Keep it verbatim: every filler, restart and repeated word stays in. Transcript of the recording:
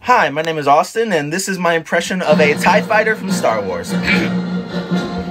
Hi, my name is Austin, and this is my impression of a TIE fighter from Star Wars.